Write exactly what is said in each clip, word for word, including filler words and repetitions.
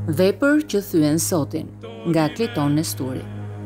Vepër që thyen Zotin, nga Kleton Nesturi.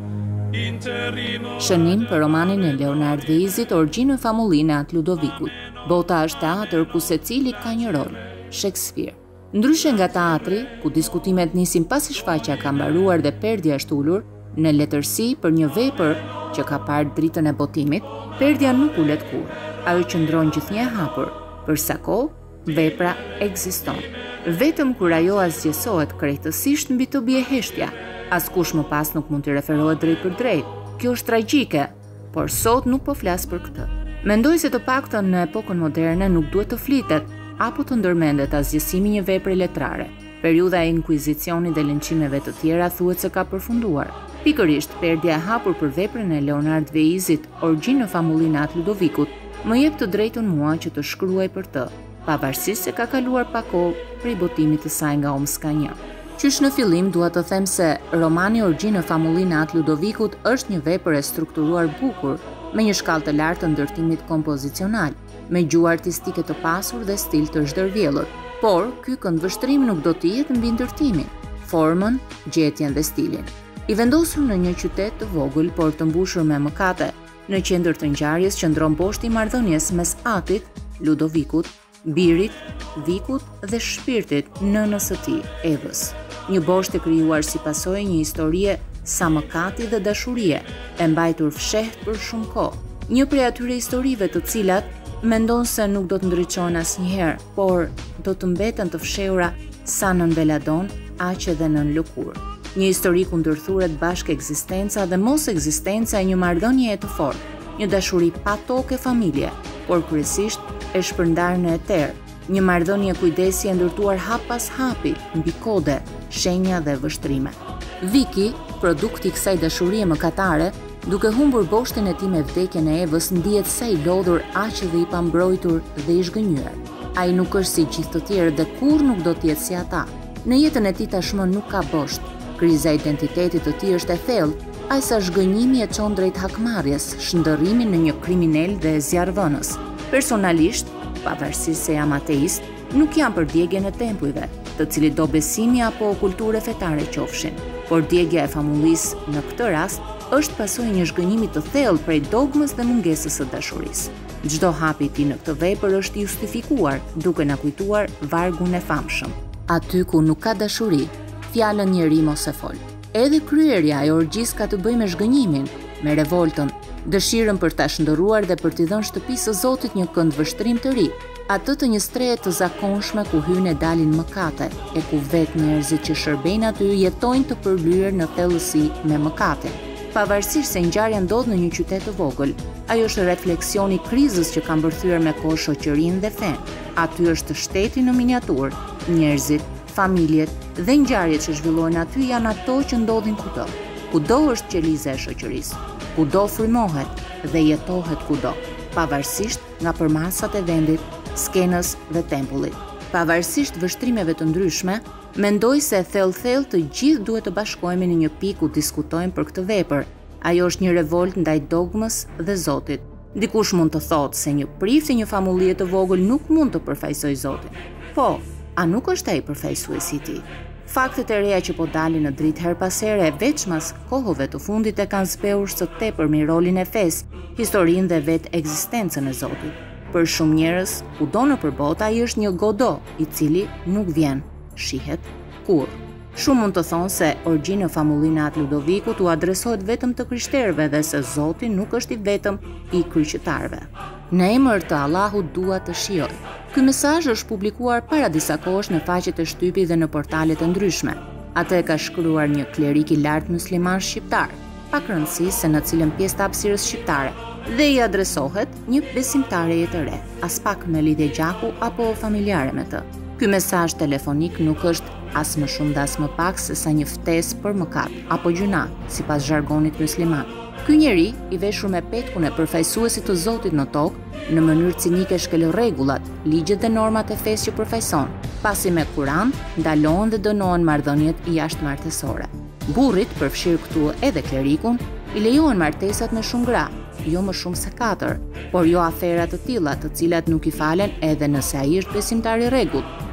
Shënim për romanin e Leonard Veizit, Orgjinë e famullinë atë Ludovikut. Bota është teatër ku secili ka një rol, Shakespeare. Ndryshe nga teatri, ku diskutimet nisin pasi shfaqja ka mbaruar dhe perdja është ulur, në letërsi për një vepër që ka parë dritën e botimit, perdja nuk ulet kurrë. Ajo qëndron gjithnjë e hapur, për sa kohë vepra ekziston. Vetëm kur ajo asgjësohet krejtësisht mbi të bie heshtja. Askush më pas nuk mund të referohet drejt për drejt. Kjo është tragjike, por sot nuk po flas për këtë. Mendoj se të paktën në epokën moderne nuk duhet të flitet apo të ndërmendet asgjësimi një vepre letrare. Periudha e inkvizicionit dhe lënçimeve të tjera thuhet se ka përfunduar. Pikërisht, perdja e hapur për veprën e Leonard Veizit, Orgjinë e famullinë atë Ludovikut, më jep të drejtën mua që të shkruaj për të, pavarësisht se ka kaluar pak kohë prej botimit të saj nga Omska një. Qysh në fillim dua të them se romani Orgjinë e famullinë atë Ludovikut është një vepër e strukturuar bukur, me një shkallë të lartë të ndërtimit kompozicional, me gjuhë artistike të pasur dhe stil të zhdërvjellur. Por ky këndvështrim nuk do të jetë mbi ndërtimin, formën, gjetjen dhe stilin. I vendosur në një qytet të vogël por të mbushur me mëkate, në qendër të ngjarjes qëndron boshti i marrëdhënies mes Atit, Ludovikut, birit, Vikut dhe shpirtit nënës së tij, Evës. Një boshtë e krijuar si pasojë një historie sa mëkati dhe dashurie, e mbajtur fshehtë për shumë kohë. Një prej atyre historive të cilat mendon se nuk do të ndriçohen asnjëherë, por do të mbeten të fshehura sa nën veladon, aq edhe nën lëkurë. Një histori ku ndërthuret bashkë ekzistenca dhe mos ekzistenca e një marrëdhënie të fortë, një dashuri pa tokë e familje, por kryesisht e shpërndar në eter, një marrëdhënie kujdesi e ndërtuar hap pas hapi, mbi kode, shenja dhe vështrime. Viki, produkti i kësaj dashurie mëkatare, duke humbur boshtin e tij me vdekjen e Evës, ndihet sa i lodhur, aq edhe i pambrojtur dhe i zhgënjur. Ai nuk është si gjithë të tjerët dhe kurrë nuk do të jetë si ata. Në jetën e tij tashmë nuk ka bosht. Kriza e identitetit të tij është e thellë, aq sa zhgënjimi e çon drejt hakmarrjes, shndërrimi në një kriminal dhe zjarrvënës. Personalisht, pavarësisht se jam ateist, nuk jam për djegjen e tempujve, të cilit do besimi apo kulture fetare qofshin. Por djegja e famullisë në këtë rast është pasojë një zhgënjimi të thellë prej dogmës dhe mungesës së dashurisë. Çdo hap i tij në këtë vepër është justifikuar, duke na kujtuar vargun e famshëm. Aty ku nuk ka dashuri, fjalën njeri mos e fol. Edhe kryerja e orgjisë ka të bëjë me zhgënjimin, me revoltën, dëshirën për ta shndërruar dhe për t'i dhënë shtëpisë së Zotit një këndvështrim të ri, atë të një strehe të zakonshme ku hyn e dalin mëkate, e ku vetë njerëzit që shërbejnë aty jetojnë të përlyer në thellësi me mëkatin. Pavarësisht se ngjarja ndodh në një qytet të vogël, ajo është refleksioni i krizës që ka mbërthyer me kohë shoqërinë dhe fenë. Aty është shteti në miniaturë, njerëzit, familjet dhe ngjarjet që zhvillohen aty janë ato që ndodhin kudo. Kudo është qeliza e shoqërisë, kudo frymohet dhe jetohet kudo, pavarësisht nga përmasat e vendit, skenës dhe tempullit. Pavarësisht vështrimeve të ndryshme, mendoj se thellë-thellë të gjithë duhet të bashkohemi në një pikë ku diskutojmë për këtë vepër. Ajo është një revolt ndaj dogmës dhe Zotit. Dikush mund të thotë se një prift i një famullie të vogël nuk mund të përfaqësojë Zotin. Po, a nuk është ai përfaqësuesi i tij? Faktet e reja që po dalin në dritë her pas here, veçmas kohëve të fundit, e kanë zbehur së tepërmi rolin e fesë, historinë dhe vetë ekzistencën e Zotit. Për shumë njerëz, kudo nëpër botë, ai është një godo i cili nuk vjen, shihet kurrë. Shumë mund të thonë se Orgjinë e famullinë atë Ludovikut u adresohet vetëm të krishterëve dhe se Zoti nuk është i vetëm i kryqëtarëve. Në emër të Allahut dua të shijoj. Ky mesazh është publikuar para disa kohësh në faqet e shtypit dhe në portale të ndryshme. Atë e ka shkruar një klerik i lartë musliman shqiptar, pak rëndësi se në cilën pjesë të hapësirës shqiptare, dhe i adresohet një besimtareje të re, as pak me lidhje gjaku apo familjare me të. Ky mesazh telefonik nuk është as më shumë dhe as më pak se sa një ftesë për mëkat apo gjuna, sipas zhargonit musliman. Ky njeri, i veshur me petkun e përfaqësuesit të Zotit në tokë, në mënyrë cinike shkel rregullat, ligjet dhe normat e fesë që përfaqëson, pasi me Kur'an ndalohen dhe dënohen marrëdhëniet jashtëmartësore. Burrit, përfshirë këtu edhe klerikun, i lejohen martesat me shumë gra, jo më shumë se katër, por jo afera të tilla të cilat nuk i falen edhe nëse ai është besimtar i rregullt.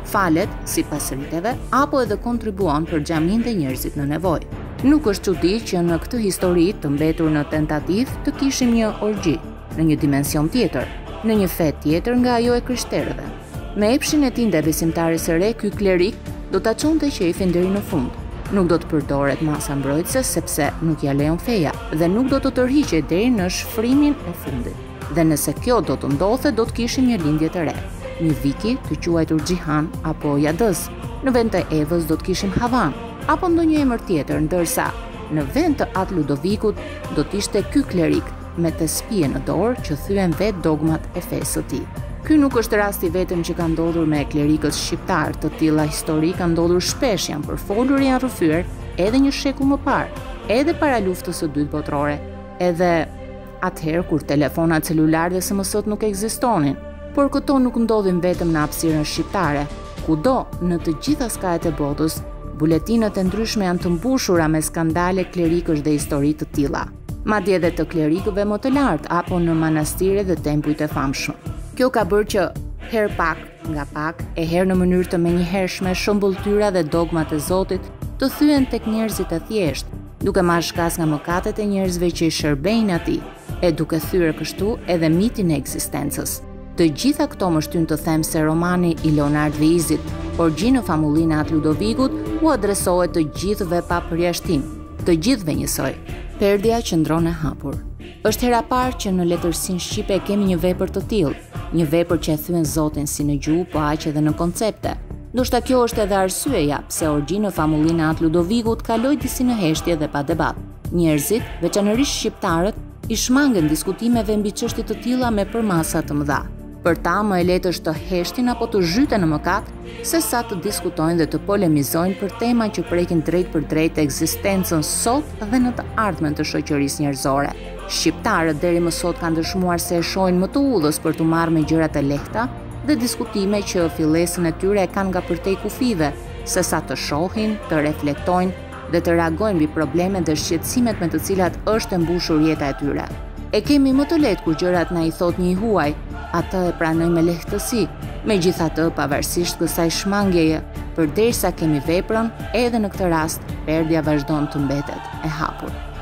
falet si pasëriteve apo edhe kontribuon për xhamin dhe njerëzit në nevojë. Nuk është çudi që në këtë histori të mbetur në tentativë të kishim një orgji në një dimension tjetër, në një fe tjetër nga ajo e krishterëve. Me epshin e tij besimtares së re, ky klerik do ta çonte qefin deri në fund. Nuk do të përdoret masa mbrojtëse sepse nuk ja lejon feja dhe nuk do të tërhiqej deri në shfrymin e fundit. Dhe nëse kjo do të ndodhte, do të kishim një lindje të re, një viki të quajtur Xhihan apo Jadës. Në vend të Evës do të kishim Havan apo ndonjë emër tjetër, ndërsa në vend të atë Ludovikut do të ishte ky klerik me të spije në dorë që thyen vetë dogmat e fesë së tij. Ky nuk është rasti vetëm që ka ndodhur me klerikët shqiptar, të tilla histori ka ndodhur shpesh, janë përfolur e janë rrëfyer edhe një shekull më parë, edhe para luftës së dytë botërore, edhe atëherë kur telefonat celular dhe S M S-t nuk ekzistonin. Por këto nuk ndodhin vetëm në hapësirën shqiptare. Kudo në të gjitha skajet e botës, buletinat e ndryshme janë të mbushura me skandale klerikësh dhe histori të tilla, madje edhe të klerikëve më të lartë apo në manastire dhe tempujt e famshëm. Kjo ka bërë që her pak nga pak e her në mënyrë të menjëhershme shëmbulltyra dhe dogmat e Zotit të thyen tek njerëzit e thjeshtë, duke marrë shkas nga mëkatet e njerëzve që i shërbejnë atij, e duke thyer kështu edhe mitin e ekzistencës. Të gjitha këto më shtyn të them se romani i Leonard Veizit, Orgji në famullinë e atë Ludovikut, u adresohet të gjithëve pa përjashtim, të gjithëve njësoj. Perdja qëndron e hapur. Është hera parë që në letërsinë shqipe kemi një vepër të tillë, një vepër që e thyen Zotin si në gjuhë, po aq edhe në koncepte. Ndoshta kjo është edhe arsyeja pse Orgji në famullinë e atë Ludovikut kaloi disi në heshtje dhe pa debat. Njerëzit, veçanërisht shqiptarët, i shmangen diskutimeve mbi çështje të tilla me përmasa të mëdha. Për ta më e lehtë është të heshtin apo të zhyten në mëkat, se sa të diskutojnë dhe të polemizojnë për tema që prekin drejt për drejt ekzistencën sot dhe në të ardhmen të shoqërisë njerëzore. Shqiptarët deri më sot kanë dëshmuar se e shohin më të udhës për të marrë me gjërat e lehta dhe diskutime që fillesën e tyre e kanë nga përtej kufive, se sa të shohin, të reflektojnë dhe të reagojnë mbi problemet dhe shqetësimet me të cilat është e mbushur jeta e tyre. E kemi më të lehtë kur gjërat na i thot një i huaj, atë e pranojmë me lehtësi, megjithatë pavarësisht kësaj shmangjeje, përderisa kemi veprën, edhe në këtë rast, perdja vazhdon të mbetet e hapur.